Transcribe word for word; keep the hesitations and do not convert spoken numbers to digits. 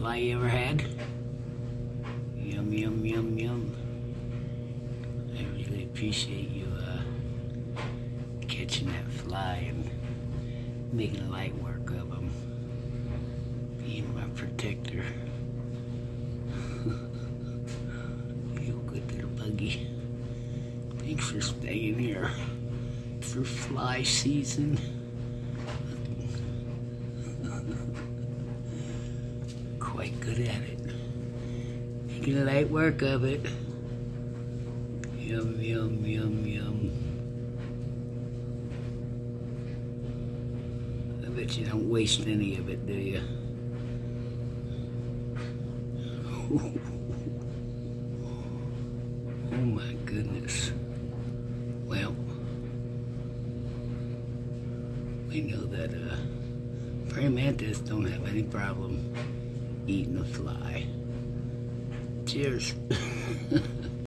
fly you ever had? Yum, yum, yum, yum. I really appreciate you uh, catching that fly and making light work of him. Being my protector. You good little buggy. Thanks for staying here for fly season. Quite good at it. Making light work of it. Yum, yum, yum, yum. I bet you don't waste any of it, do you? Oh my goodness. Well, we know that uh, praying mantis don't have any problem eating a fly. Cheers.